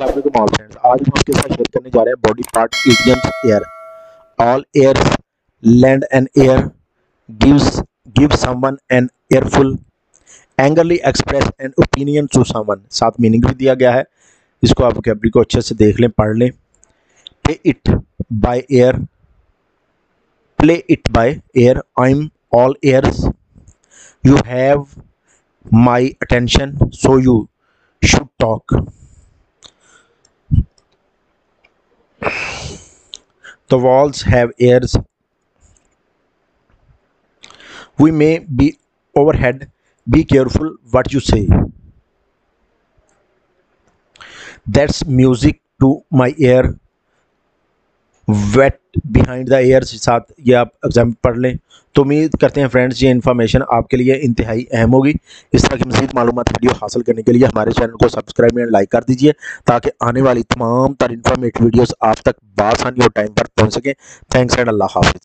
अस्सलाम वालेकुम all friends. आज हम आपके साथ शेयर करने जा रहे हैं body part idioms ear. All ears lend an ear give someone an earful angrily express an opinion to someone. साथ मीनिंग भी दिया गया है, इसको आप वोकैबुलरी को अच्छे से देख लें, पढ़ लें। Play it by ear, play it by ear, I am all ears, you have my attention so you should talk. The walls have ears. We may be overhead. Be careful what you say. That's music to my ear. Wet behind the ears। साथ ये आप exam पढ़ लें। तो उम्मीद करते हैं friends ये इन्फॉर्मेशन आपके लिए इंतहाई अहम होगी। इस तरह की मज़ीद मालूमात वीडियो हासिल करने के लिए हमारे चैनल को सब्सक्राइब एंड लाइक कर दीजिए, ताकि आने वाली तमाम तर इन्फॉर्मेटिव वीडियोस आप तक बआसानी और टाइम पर पहुंच सकें। थैंक्स एंड अल्लाह हाफिज़।